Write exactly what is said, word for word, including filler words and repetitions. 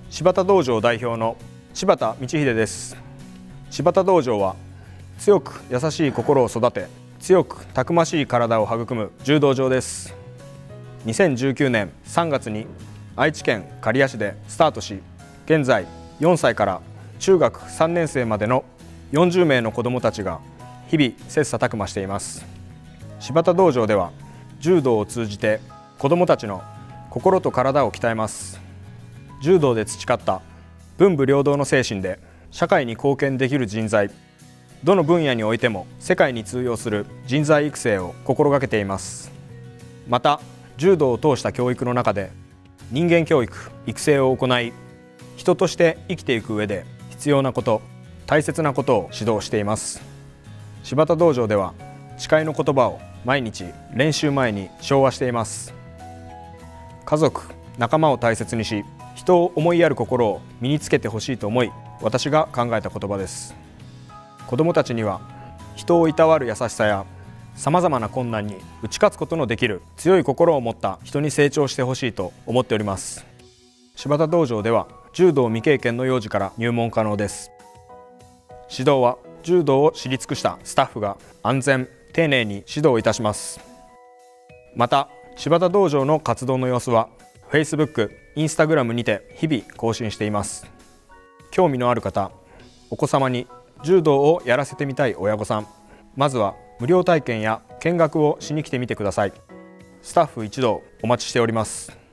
柴田道場代表の柴田道秀です。柴田道場は強く優しい心を育て、強くたくましい体を育む柔道場です。にせんじゅうきゅうねんさんがつに愛知県刈谷市でスタートし、現在よんさいから中学さんねんせいまでのよんじゅうめいの子どもたちが日々切磋琢磨しています。柴田道場では柔道を通じて子どもたちの心と体を鍛えます。柔道で培った文武両道の精神で社会に貢献できる人材、どの分野においても世界に通用する人材育成を心がけています。また柔道を通した教育の中で人間教育・育成を行い、人として生きていく上で必要なこと、大切なことを指導しています。柴田道場では誓いの言葉を毎日練習前に唱和しています。家族・仲間を大切にし、人を思いやる心を身につけてほしいと思い、私が考えた言葉です。子どもたちには人をいたわる優しさやさまざまな困難に打ち勝つことのできる強い心を持った人に成長してほしいと思っております。柴田道場では柔道未経験の幼児から入門可能です。指導は柔道を知り尽くしたスタッフが安全・丁寧に指導いたします。また柴田道場の活動の様子は フェイスブック、インスタグラム にて日々更新しています。興味のある方、お子様に柔道をやらせてみたい親御さん、まずは無料体験や見学をしに来てみてください。スタッフ一同お待ちしております。